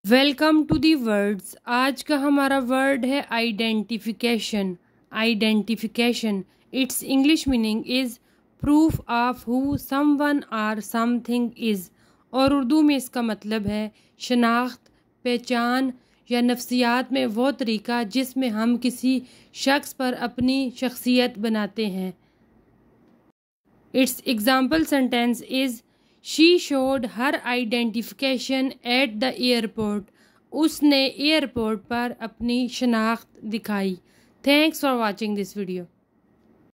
Welcome to the words. आज का हमारा वर्ड है identification. Identification its English meaning is proof of who someone or something is, और उर्दू में इसका मतलब है शनाख्त, पहचान या नफ्सियात में वो तरीका जिसमें हम किसी शख्स पर अपनी शख्सियत बनाते हैं। Its example sentence is she showed her identification at the airport. उसने एयरपोर्ट पर अपनी शनाख्त दिखाई। Thanks for watching this video.